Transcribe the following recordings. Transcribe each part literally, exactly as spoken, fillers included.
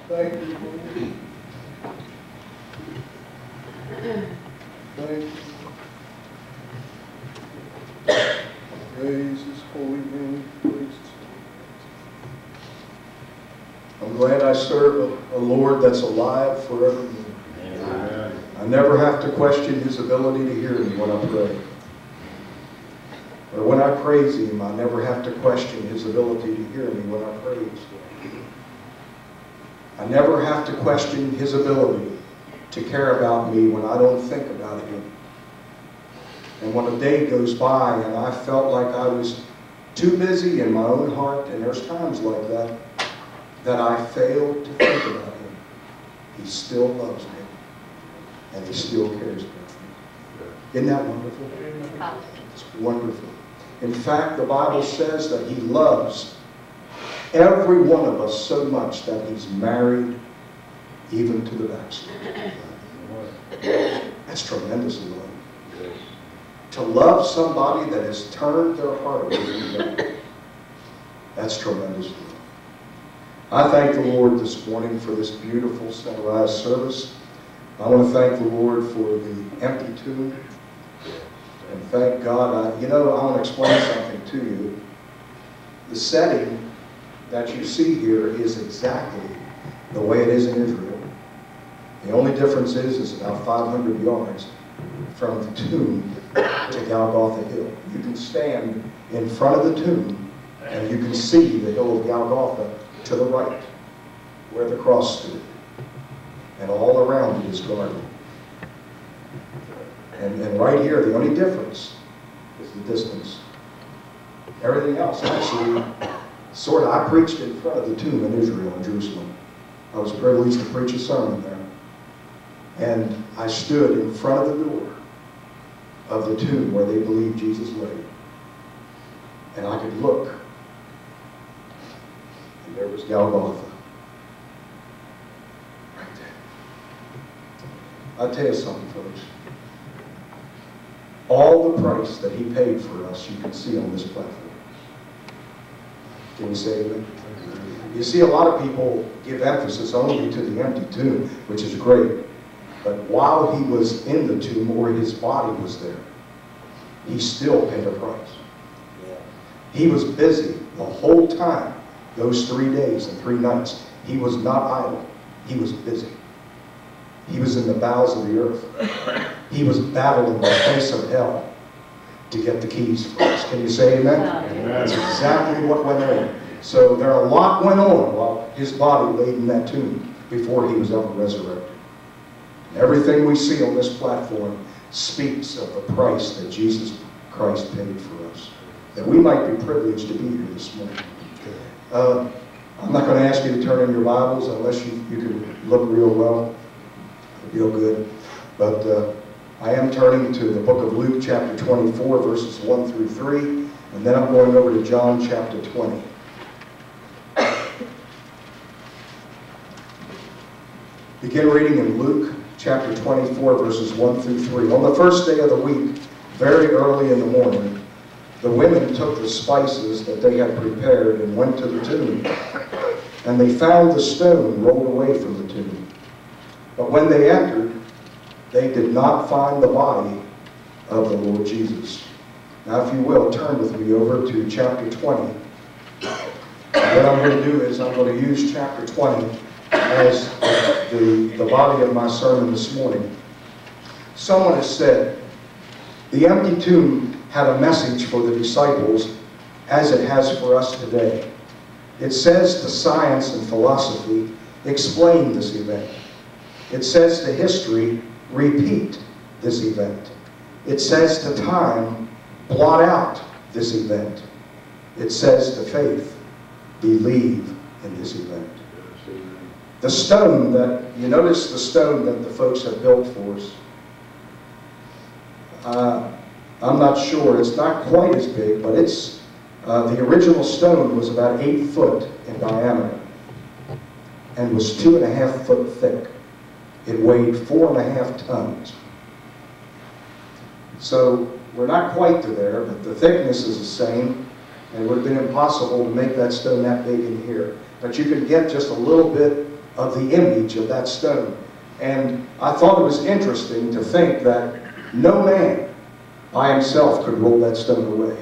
Thank you, Lord. Thank you. Praise His holy name. Praise His holy name. I'm glad I serve a, a Lord that's alive forevermore. Amen. I never have to question His ability to hear me when I pray. Or when I praise Him, I never have to question His ability to hear me when I praise Him. I never have to question His ability to care about me when I don't think about Him. And when a day goes by and I felt like I was too busy in my own heart, and there's times like that, that I failed to think about Him, He still loves me. And He still cares about me. Isn't that wonderful? It's wonderful. In fact, the Bible says that He loves every one of us so much that He's married even to the backslider. That's tremendous love. To love somebody that has turned their heart away from God. That's tremendous love. I thank the Lord this morning for this beautiful sunrise service. I want to thank the Lord for the empty tomb. And thank God. I, you know, I want to explain something to you. The setting that you see here is exactly the way it is in Israel. The only difference is it's about five hundred yards from the tomb to Golgotha Hill. You can stand in front of the tomb and you can see the hill of Golgotha to the right, where the cross stood. And all around it is garden. And, and right here, the only difference is the distance. Everything else, actually, sort of, I preached in front of the tomb in Israel, in Jerusalem. I was privileged to preach a sermon there. And I stood in front of the door of the tomb where they believed Jesus lay. And I could look. And there was Golgotha. Right there. I'll tell you something, folks. All the price that He paid for us, you can see on this platform. Can you say amen? You see, a lot of people give emphasis only to the empty tomb, which is great. But while He was in the tomb, or His body was there, He still paid a price. Yeah. He was busy the whole time, those three days and three nights. He was not idle. He was busy. He was in the bowels of the earth. He was battling the face of hell to get the keys for us. Can you say amen? Amen. That's exactly what went on. So there a lot went on while His body laid in that tomb before He was ever resurrected. And everything we see on this platform speaks of the price that Jesus Christ paid for us, that we might be privileged to be here this morning. Uh, I'm not going to ask you to turn in your Bibles unless you, you can look real well, real good. But uh, I am turning to the book of Luke chapter twenty-four, verses one through three, and then I'm going over to John chapter twenty. Begin reading in Luke chapter twenty-four, verses one through three. On the first day of the week, very early in the morning, the women took the spices that they had prepared and went to the tomb. And they found the stone rolled away from the tomb. But when they entered, they did not find the body of the Lord Jesus. Now, if you will, turn with me over to chapter twenty. What I'm going to do is I'm going to use chapter twenty as the, the body of my sermon this morning. Someone has said, the empty tomb had a message for the disciples as it has for us today. It says to science and philosophy, explain this event. It says to history, repeat this event. It says to time, blot out this event. It says to faith, believe in this event. The stone that, you notice the stone that the folks have built for us. Uh, I'm not sure, it's not quite as big, but it's, uh, the original stone was about eight foot in diameter and was two and a half foot thick. It weighed four and a half tons. So we're not quite to there, but the thickness is the same, and it would have been impossible to make that stone that big in here. But you could get just a little bit of the image of that stone. And I thought it was interesting to think that no man by himself could roll that stone away.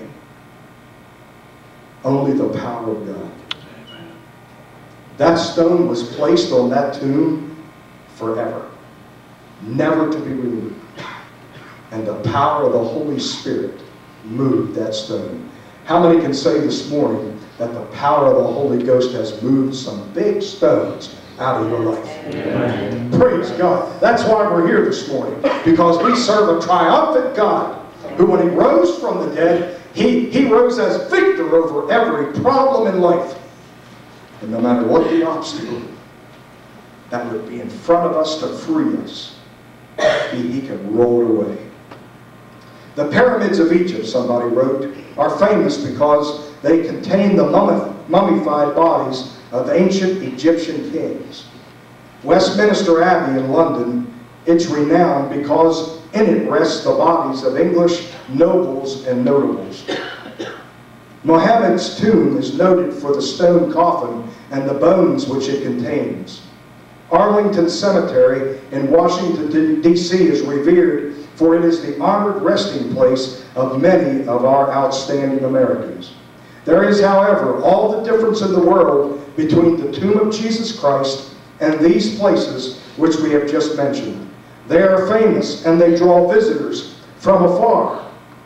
Only the power of God. That stone was placed on that tomb forever, never to be removed. And the power of the Holy Spirit moved that stone. How many can say this morning that the power of the Holy Ghost has moved some big stones out of your life? Amen. Praise God. That's why we're here this morning, because we serve a triumphant God who, when He rose from the dead, He, he rose as victor over every problem in life. And no matter what the obstacle that would be in front of us to free us, He, he can roll it away. The pyramids of Egypt, somebody wrote, are famous because they contain the mummified bodies of ancient Egyptian kings. Westminster Abbey in London, it's renowned because in it rests the bodies of English nobles and notables. Muhammad's tomb is noted for the stone coffin and the bones which it contains. Arlington Cemetery in Washington, D C is revered, for it is the honored resting place of many of our outstanding Americans. There is, however, all the difference in the world between the tomb of Jesus Christ and these places which we have just mentioned. They are famous and they draw visitors from afar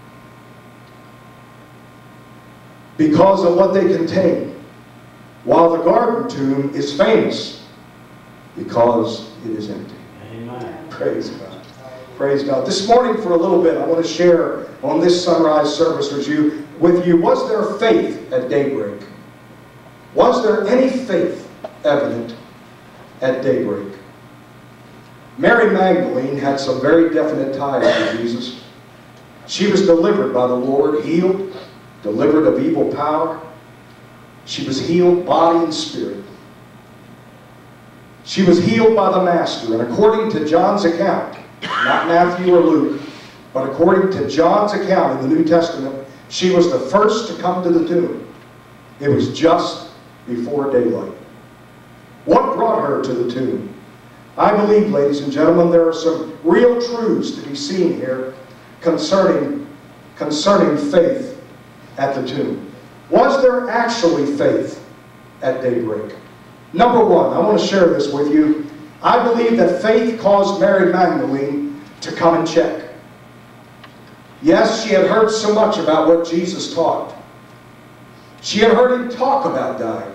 because of what they contain, while the garden tomb is famous because it is empty. Amen. Praise God. Praise God. This morning, for a little bit, I want to share on this sunrise service with you, with you, was there faith at daybreak? Was there any faith evident at daybreak? Mary Magdalene had some very definite ties to Jesus. She was delivered by the Lord, healed, delivered of evil power. She was healed body and spirit. She was healed by the Master, and according to John's account, not Matthew or Luke, but according to John's account in the New Testament, she was the first to come to the tomb. It was just before daylight. What brought her to the tomb? I believe, ladies and gentlemen, there are some real truths to be seen here concerning, concerning faith at the tomb. Was there actually faith at daybreak? Number one, I want to share this with you. I believe that faith caused Mary Magdalene to come and check. Yes, she had heard so much about what Jesus taught. She had heard Him talk about dying.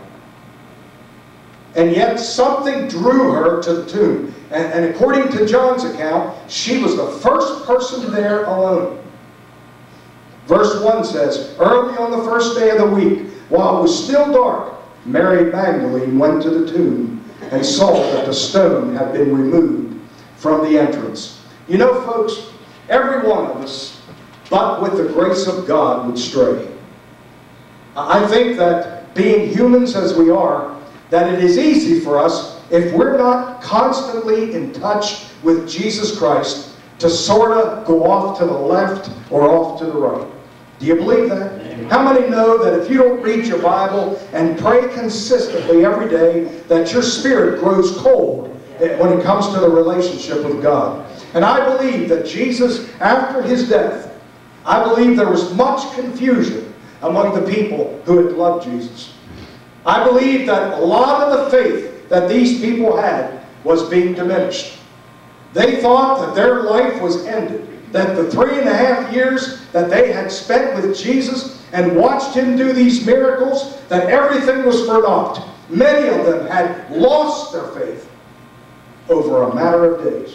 And yet something drew her to the tomb. And, and according to John's account, she was the first person there alone. Verse one says, early on the first day of the week, while it was still dark, Mary Magdalene went to the tomb and saw that the stone had been removed from the entrance. You know, folks, every one of us, but with the grace of God, would stray. I think that being humans as we are, that it is easy for us, if we're not constantly in touch with Jesus Christ, to sort of go off to the left or off to the right. Do you believe that? Amen. How many know that if you don't read your Bible and pray consistently every day, that your spirit grows cold when it comes to the relationship with God? And I believe that Jesus, after His death, I believe there was much confusion among the people who had loved Jesus. I believe that a lot of the faith that these people had was being diminished. They thought that their life was ended, that the three and a half years that they had spent with Jesus and watched Him do these miracles, that everything was for naught. Many of them had lost their faith over a matter of days.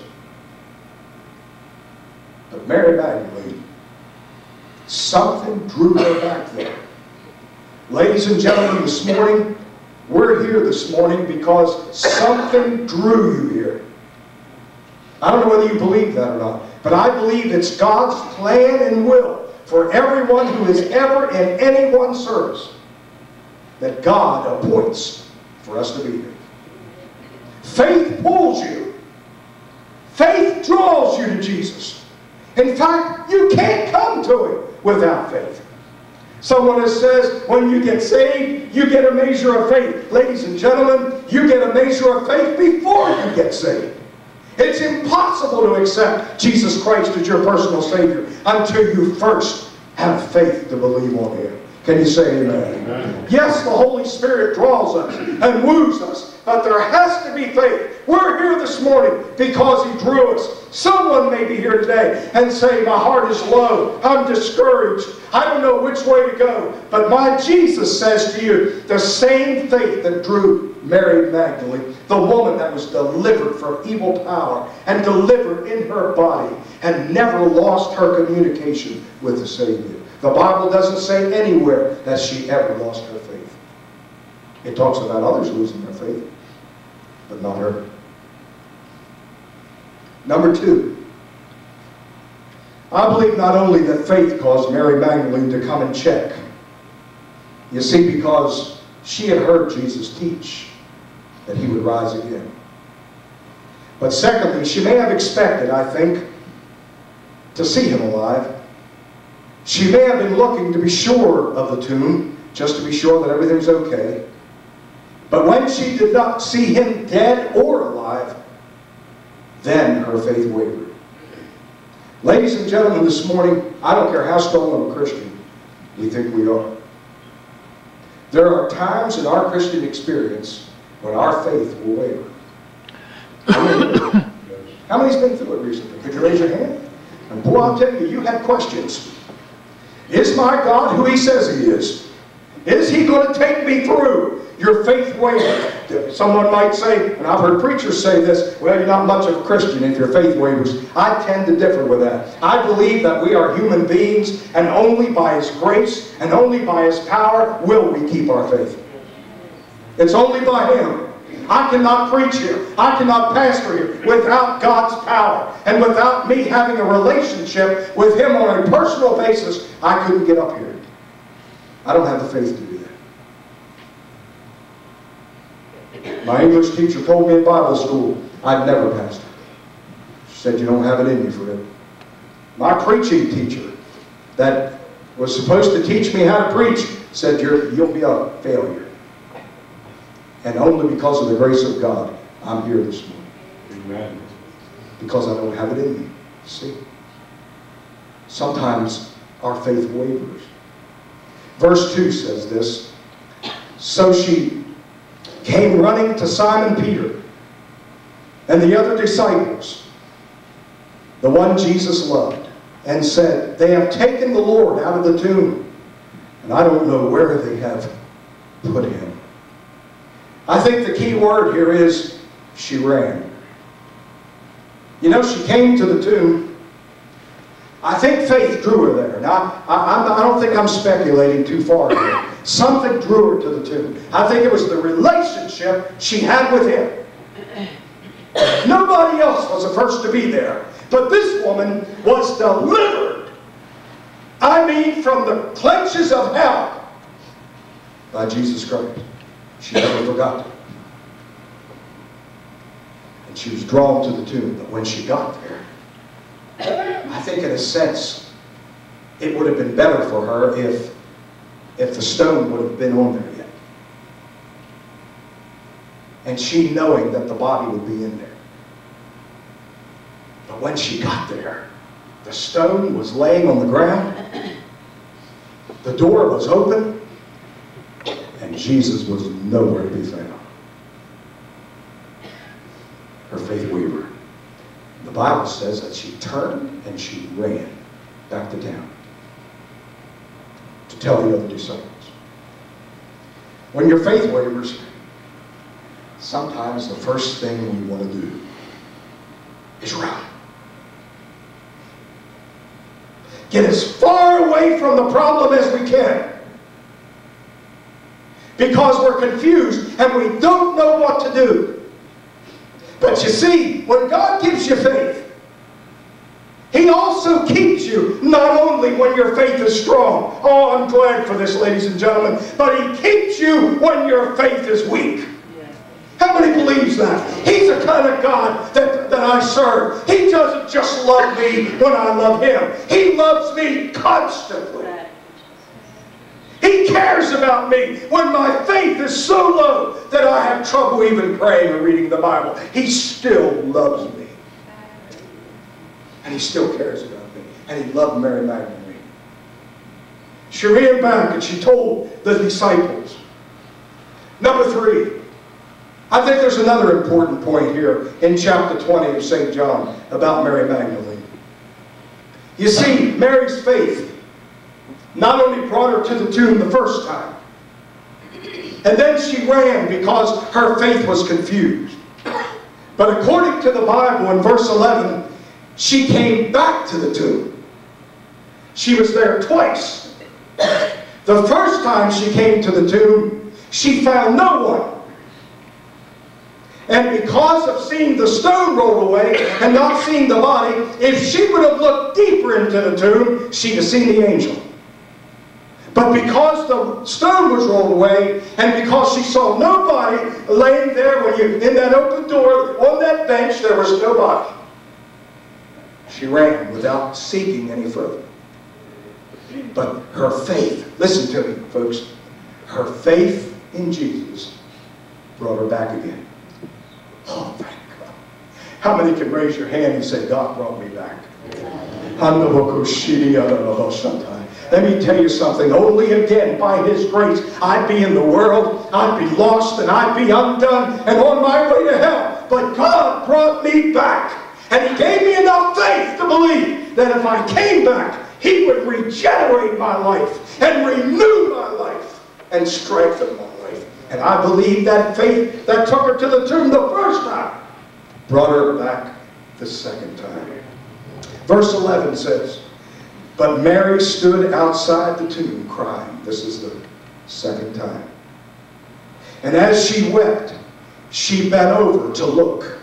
But Mary Magdalene, something drew her back there. Ladies and gentlemen, this morning, we're here this morning because something drew you here. I don't know whether you believe that or not, but I believe it's God's plan and will for everyone who is ever in any one service that God appoints for us to be here. Faith pulls you. Faith draws you to Jesus. In fact, you can't come to Him without faith. Someone that says when you get saved, you get a measure of faith. Ladies and gentlemen, you get a measure of faith before you get saved. It's impossible to accept Jesus Christ as your personal Savior until you first have faith to believe on Him. Can you say amen? Amen? Yes, the Holy Spirit draws us and woos us, but there has to be faith. We're here this morning because He drew us. Someone may be here today and say, my heart is low, I'm discouraged, I don't know which way to go. But my Jesus says to you, the same faith that drew Mary Magdalene, the woman that was delivered from evil power and delivered in her body and never lost her communication with the Savior. The Bible doesn't say anywhere that she ever lost her faith. It talks about others losing their faith, but not her. Number two, I believe not only that faith caused Mary Magdalene to come and check. You see, because she had heard Jesus teach that He would rise again. But secondly, she may have expected, I think, to see Him alive. She may have been looking to be sure of the tomb, just to be sure that everything's okay. But when she did not see Him dead or alive, then her faith wavered. Ladies and gentlemen, this morning, I don't care how strong of a Christian we think we are. There are times in our Christian experience when our faith will waver. How many, how many's been through it recently? Could you raise your hand? And boy, I'll tell you, you had questions. Is my God who He says He is? Is He going to take me through? Your faith wavers. Someone might say, and I've heard preachers say this, well, you're not much of a Christian if your faith wavers. I tend to differ with that. I believe that we are human beings, and only by His grace and only by His power will we keep our faith. It's only by Him. I cannot preach here. I cannot pastor here without God's power. And without me having a relationship with Him on a personal basis, I couldn't get up here. I don't have the faith to do that. My English teacher told me in Bible school, I'd never pastored. She said, you don't have it in you for it. My preaching teacher that was supposed to teach me how to preach said, You're, you'll be a failure. And only because of the grace of God, I'm here this morning. Amen. Because I don't have it in me. See? Sometimes our faith wavers. Verse two says this, so she came running to Simon Peter and the other disciples, the one Jesus loved, and said, they have taken the Lord out of the tomb, and I don't know where they have put Him. I think the key word here is she ran. You know, she came to the tomb. I think faith drew her there. Now, I, I, I don't think I'm speculating too far here. Something drew her to the tomb. I think it was the relationship she had with Him. Nobody else was the first to be there. But this woman was delivered. I mean, from the clutches of hell by Jesus Christ. She never forgot it. And she was drawn to the tomb. But when she got there, I think in a sense, it would have been better for her if, if the stone would have been on there yet. And she knowing that the body would be in there. But when she got there, the stone was laying on the ground, the door was open, and Jesus was nowhere to be found. Her faith wavered. The Bible says that she turned and she ran back to town to tell the other disciples. When your faith wavers, sometimes the first thing we want to do is run. Get as far away from the problem as we can. Because we're confused and we don't know what to do. But you see, when God gives you faith, He also keeps you not only when your faith is strong. Oh, I'm glad for this, ladies and gentlemen. But He keeps you when your faith is weak. How many believes that? He's the kind of God that, that I serve. He doesn't just love me when I love Him. He loves me constantly. He cares about me when my faith is so low that I have trouble even praying or reading the Bible. He still loves me. And He still cares about me. And He loved Mary Magdalene. She ran back and she told the disciples. Number three, I think there's another important point here in chapter twenty of Saint John about Mary Magdalene. You see, Mary's faith not only brought her to the tomb the first time, and then she ran because her faith was confused. But according to the Bible in verse eleven, she came back to the tomb. She was there twice. The first time she came to the tomb, she found no one. And because of seeing the stone roll away and not seeing the body, if she would have looked deeper into the tomb, she'd have seen the angel. But because the stone was rolled away, and because she saw nobody laying there when you in that open door, on that bench, there was nobody. She ran without seeking any further. But her faith, listen to me, folks, her faith in Jesus brought her back again. Oh, thank God. How many can raise your hand and say, God brought me back? Let me tell you something. Only again, by His grace, I'd be in the world, I'd be lost, and I'd be undone, and on my way to hell. But God brought me back. And He gave me enough faith to believe that if I came back, He would regenerate my life, and renew my life, and strengthen my life. And I believe that faith that took her to the tomb the first time brought her back the second time. Verse eleven says, but Mary stood outside the tomb crying. This is the second time. And as she wept, she bent over to look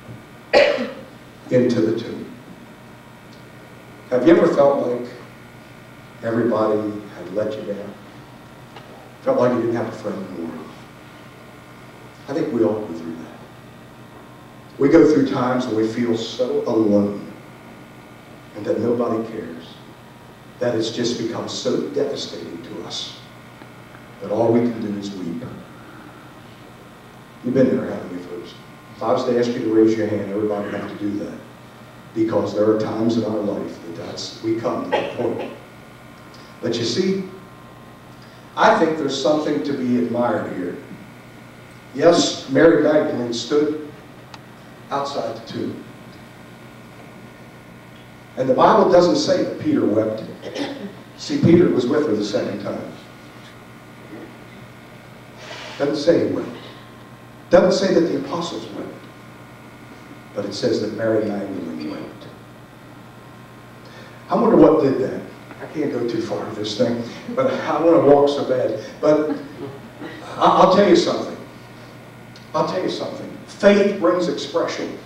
into the tomb. Have you ever felt like everybody had let you down? Felt like you didn't have a friend in the world? I think we all go through that. We go through times when we feel so alone and that nobody cares, that it's just become so devastating to us that all we can do is weep. You've been there, haven't you, folks? If I was to ask you to raise your hand, everybody would have to do that, because there are times in our life that that's, we come to that point. But you see, I think there's something to be admired here. Yes, Mary Magdalene stood outside the tomb. And the Bible doesn't say that Peter wept. See, Peter was with her the second time. Doesn't say he wept. Doesn't say that the apostles wept. But it says that Mary Magdalene wept. I wonder what did that. I can't go too far with this thing, but I want to walk so bad. But I'll tell you something. I'll tell you something. Faith brings expression.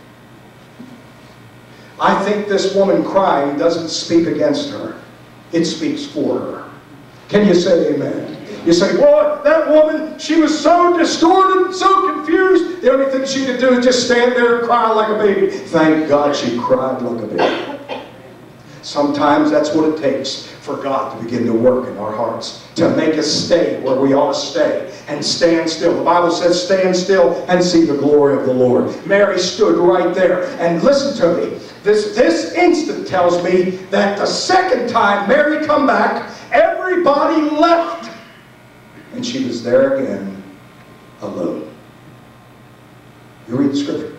I think this woman crying doesn't speak against her. It speaks for her. Can you say amen? You say, boy, that woman, she was so distorted, so confused. The only thing she could do is just stand there and cry like a baby. Thank God she cried like a baby. Sometimes that's what it takes for God to begin to work in our hearts, to make us stay where we ought to stay and stand still. The Bible says, stand still and see the glory of the Lord. Mary stood right there. And listen to me. This, this instant tells me that the second time Mary come back, everybody left. And she was there again, alone. You read the scripture.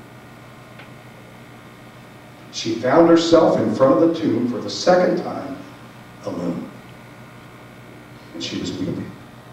She found herself in front of the tomb for the second time, alone. And she was weeping.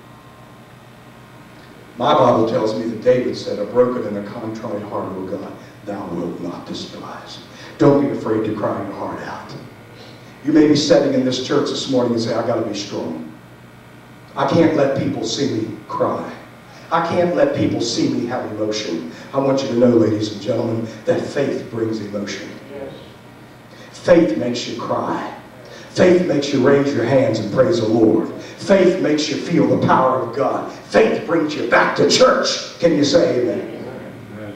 My Bible tells me that David said, a broken and a contrite heart, O God, thou wilt not despise. Don't be afraid to cry your heart out. You may be sitting in this church this morning and say, I got to be strong. I can't let people see me cry. I can't let people see me have emotion. I want you to know, ladies and gentlemen, that faith brings emotion. Yes. Faith makes you cry. Faith makes you raise your hands and praise the Lord. Faith makes you feel the power of God. Faith brings you back to church. Can you say amen? Amen.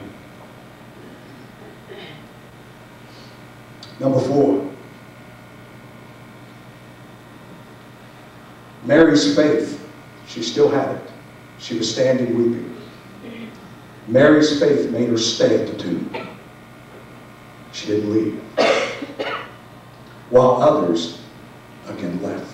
Number four. Mary's faith She still had it. She was standing weeping. Mary's faith made her stay at the tomb. She didn't leave. While others, again, left.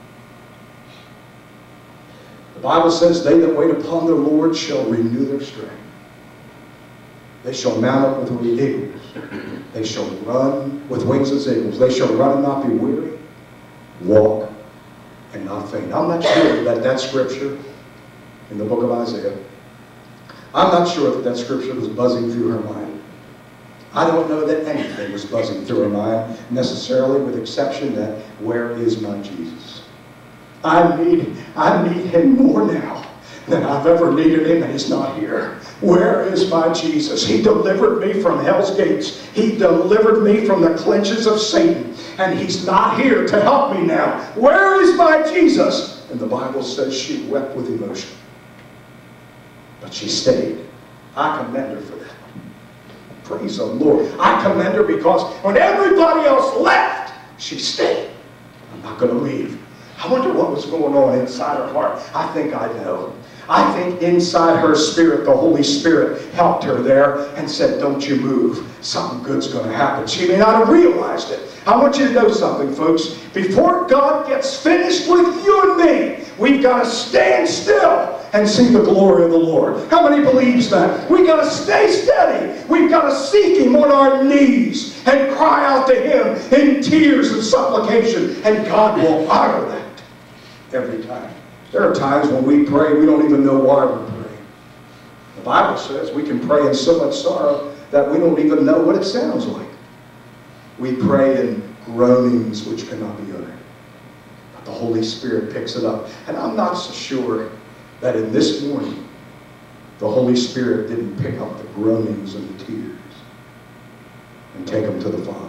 The Bible says, they that wait upon the Lord shall renew their strength. They shall mount up with eagles. They shall run with wings as eagles. They shall run and not be weary, walk and not faint. I'm not sure that that scripture in the book of Isaiah, I'm not sure that that scripture was buzzing through her mind. I don't know that anything was buzzing through her mind necessarily, with the exception that, where is my Jesus? I need, I need him more now than I've ever needed him, and he's not here. Where is my Jesus? He delivered me from hell's gates. He delivered me from the clutches of Satan, and he's not here to help me now. Where is my Jesus? And the Bible says she wept with emotion. But she stayed. I commend her for that. Praise the Lord. I commend her because when everybody else left, she stayed. I'm not going to leave. I wonder what was going on inside her heart. I think I know. I think inside her spirit, the Holy Spirit helped her there and said, don't you move. Something good's going to happen. She may not have realized it. I want you to know something, folks. Before God gets finished with you and me, we've got to stand still and see the glory of the Lord. How many believes that? We've got to stay steady. We've got to seek him on our knees and cry out to him in tears and supplication. And God will honor that every time. There are times when we pray, we don't even know why we're praying. The Bible says we can pray in so much sorrow that we don't even know what it sounds like. We pray in groanings which cannot be uttered. But the Holy Spirit picks it up. And I'm not so sure that in this morning, the Holy Spirit didn't pick up the groanings and the tears and take them to the Father.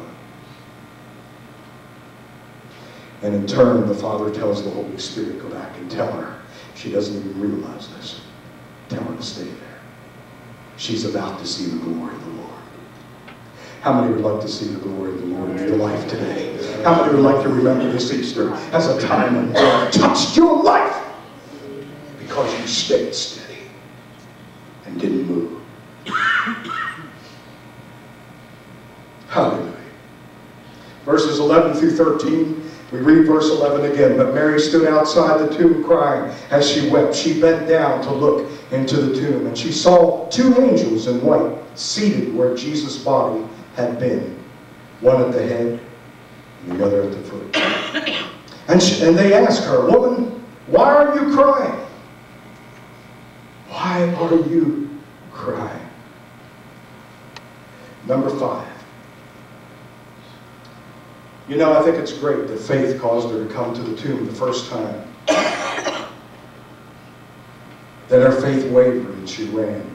And in turn, the Father tells the Holy Spirit, go back and tell her. She doesn't even realize this. Tell her to stay there. She's about to see the glory of the Lord. How many would like to see the glory of the Lord in your life today? How many would like to remember this Easter as a time when God touched your life because you stayed steady and didn't move? Hallelujah. Verses eleven through thirteen. We read verse eleven again. But Mary stood outside the tomb crying as she wept. She bent down to look into the tomb, and she saw two angels in white seated where Jesus' body had been, one at the head and the other at the foot. And, she, and they asked her, woman, why are you crying? Why are you crying? Number five. You know, I think it's great that faith caused her to come to the tomb the first time. Then her faith wavered and she ran.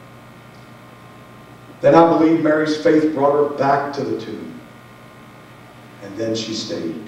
Then I believe Mary's faith brought her back to the tomb. And then she stayed.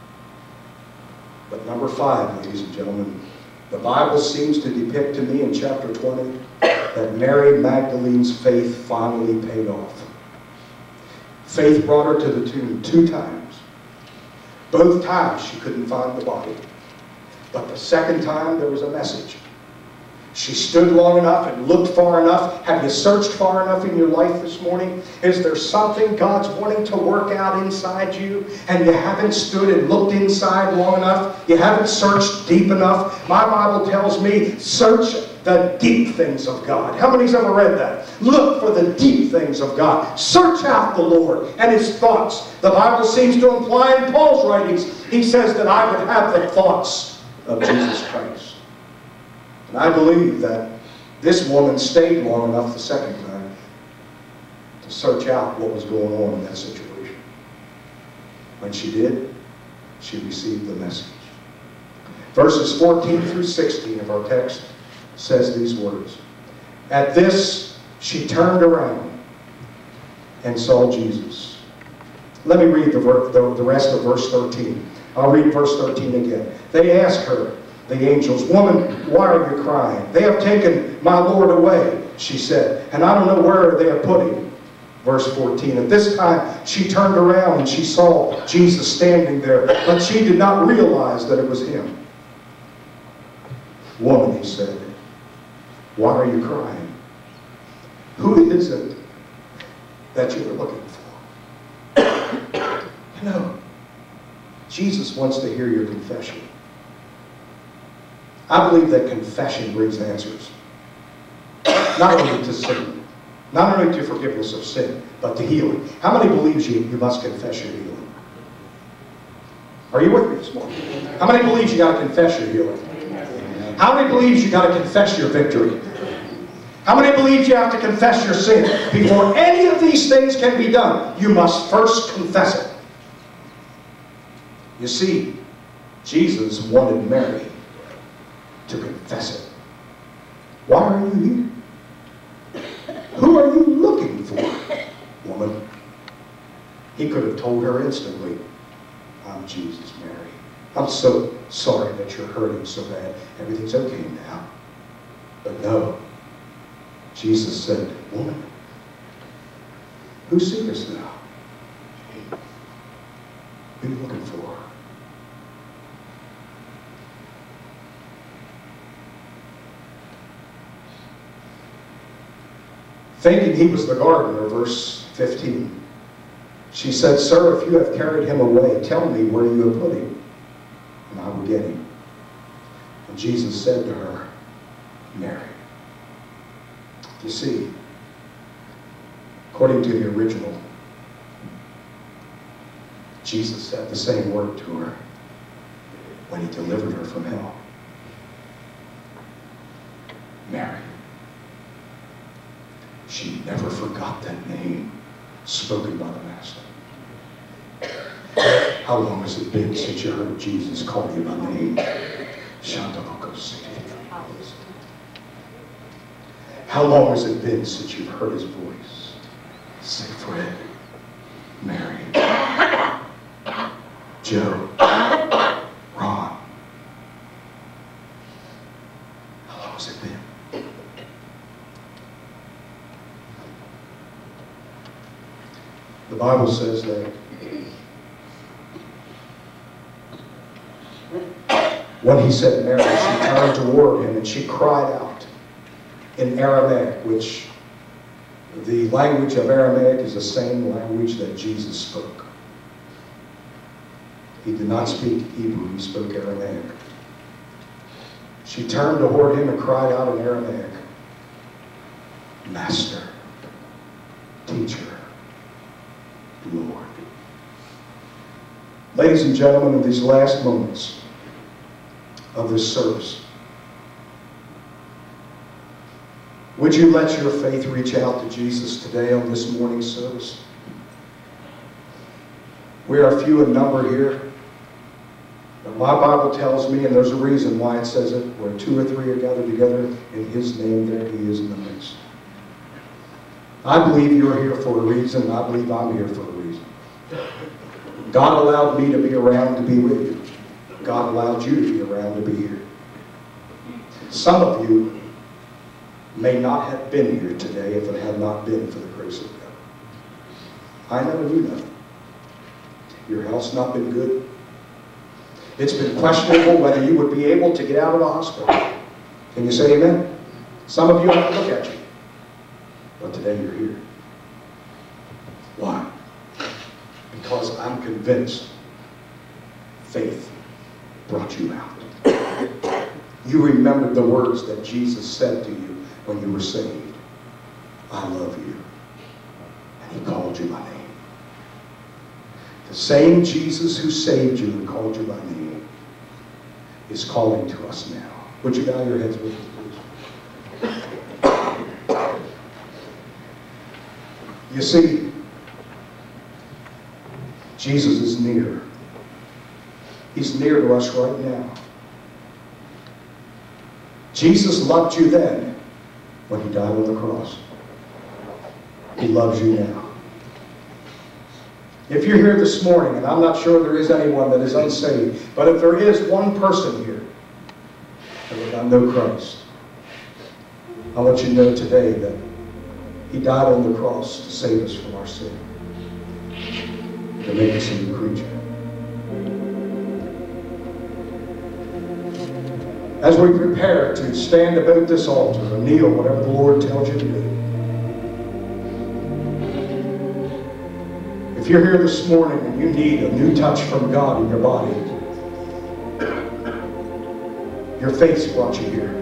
But number five, ladies and gentlemen, the Bible seems to depict to me in chapter twenty that Mary Magdalene's faith finally paid off. Faith brought her to the tomb two times. Both times she couldn't find the body. But the second time there was a message. She stood long enough and looked far enough. Have you searched far enough in your life this morning? Is there something God's wanting to work out inside you and you haven't stood and looked inside long enough? You haven't searched deep enough? My Bible tells me, search the deep things of God. How many's ever read that? Look for the deep things of God. Search out the Lord and his thoughts. The Bible seems to imply in Paul's writings, he says that I would have the thoughts of Jesus Christ. And I believe that this woman stayed long enough the second time to search out what was going on in that situation. When she did, she received the message. Verses fourteen through sixteen of our text says these words. At this, she turned around and saw Jesus. Let me read the, the, the rest of verse thirteen. I'll read verse thirteen again. They asked her, the angels, woman, why are you crying? They have taken my Lord away, she said, and I don't know where they have put him. Verse fourteen, at this time she turned around and she saw Jesus standing there, but she did not realize that it was him. Woman, he said, why are you crying? Who is it that you're looking for? You know, Jesus wants to hear your confession. I believe that confession brings answers. Not only to sin, not only to forgiveness of sin, but to healing. How many believes you, you must confess your healing? Are you with me this morning? How many believes you got to confess your healing? How many believes you got to confess your victory? How many believes you have to confess your sin? Before any of these things can be done, you must first confess it. You see, Jesus wanted Mary to confess it. Why are you here? Who are you looking for, woman? He could have told her instantly, I'm Jesus, Mary. I'm so sorry that you're hurting so bad. Everything's okay now. But no. Jesus said, woman, who seekest thou? Who are you looking for? Thinking he was the gardener, verse fifteen. She said, sir, if you have carried him away, tell me where you have put him, and I will get him. And Jesus said to her, Mary. You see, according to the original, Jesus said the same word to her when he delivered her from hell. Mary. She never forgot that name spoken by the Master. How long has it been since you heard Jesus call you by name? How long has it been since you've heard his voice? Say, Fred, Mary, Joe, Ron. How long has it been? The Bible says that when he said Mary, she turned toward him and she cried out in Aramaic, which the language of Aramaic is the same language that Jesus spoke. He did not speak Hebrew, he spoke Aramaic. She turned toward him and cried out in Aramaic, Master, Teacher, Lord. Ladies and gentlemen, in these last moments of this service, would you let your faith reach out to Jesus today on this morning's service? We are few in number here, but my Bible tells me, and there's a reason why it says it, where two or three are gathered together in his name, there he is in the midst. I believe you're here for a reason, and I believe I'm here for a reason. God allowed me to be around to be with you. God allowed you to be around to be here. Some of you may not have been here today if it had not been for the grace of God. I know you know. Your health's not been good. It's been questionable whether you would be able to get out of the hospital. Can you say amen? Some of you have to look at you. But today you're here. Why? Because I'm convinced faith brought you out. You remembered the words that Jesus said to you when you were saved. I love you. And he called you by name. The same Jesus who saved you and called you by name is calling to us now. Would you bow your heads with me, please? You see, Jesus is near. He's near to us right now. Jesus loved you then when he died on the cross. He loves you now. If you're here this morning, and I'm not sure there is anyone that is unsaved, but if there is one person here that would not know Christ, I want you to know today that he died on the cross to save us from our sin, to make us a new creature. as we prepare to stand about this altar or kneel, whatever the Lord tells you to do. If you're here this morning and you need a new touch from God in your body, your faith's brought you here.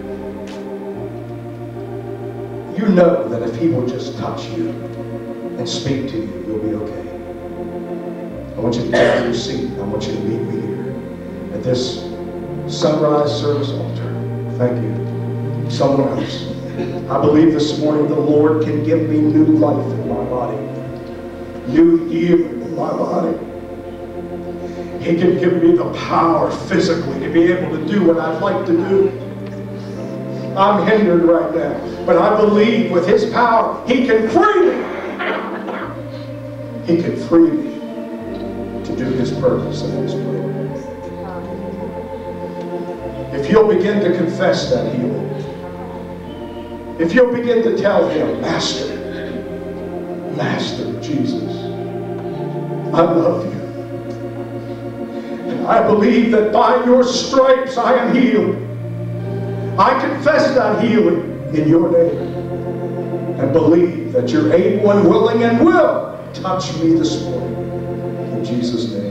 You know that if He will just touch you and speak to you, you'll be okay. I want you to take your seat. I want you to meet me here at this sunrise service altar. Thank you. Someone else. I believe this morning the Lord can give me new life in my body. New healing in my body. He can give me the power physically to be able to do what I'd like to do. I'm hindered right now, but I believe with His power, He can free me. He can free me to do His purpose and His will. If you'll begin to confess that healing, if you'll begin to tell Him, Master, Master Jesus, I love you. And I believe that by your stripes I am healed. I confess that healing in your name and believe that you're able and willing and will touch me this morning in Jesus' name.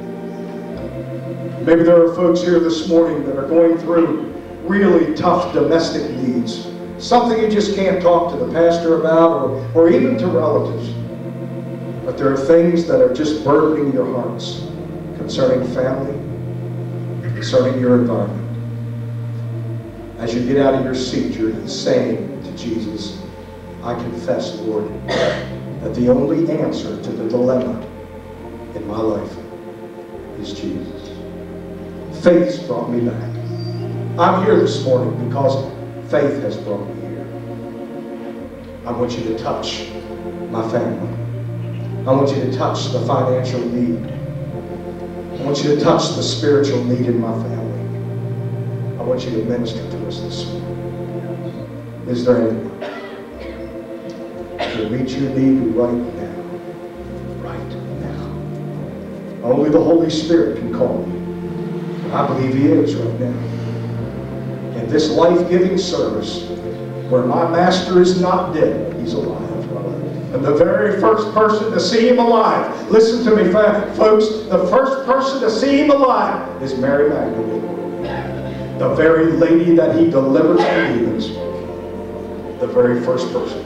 Maybe there are folks here this morning that are going through really tough domestic needs. Something you just can't talk to the pastor about or, or even to relatives. But there are things that are just burdening your hearts concerning family, concerning your environment. As you get out of your seat, you're saying to Jesus, I confess, Lord, that the only answer to the dilemma in my life is Jesus. Faith's brought me back. I'm here this morning because faith has brought me here. I want you to touch my family. I want you to touch the financial need. I want you to touch the spiritual need in my family. I want you to minister to us this morning. Is there anyone who will meet your need right now? Right now. Only the Holy Spirit can call me. And I believe He is right now. In this life-giving service, where my Master is not dead, He's alive. And the very first person to see Him alive, listen to me, folks, the first person to see Him alive is Mary Magdalene. The very lady that He delivered from demons. The very first person.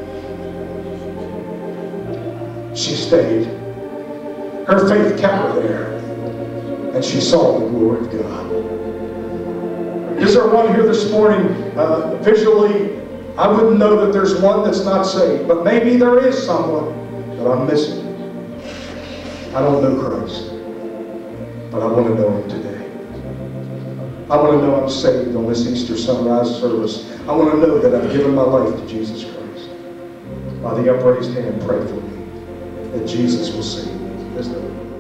She stayed. Her faith kept her there. And she saw the glory of God. Is there one here this morning, uh, visually, I wouldn't know that there's one that's not saved, but maybe there is someone that I'm missing. I don't know Christ, but I want to know Him today. I want to know I'm saved on this Easter sunrise service. I want to know that I've given my life to Jesus Christ. By the upraised hand, pray for me, that Jesus will save me. Isn't it?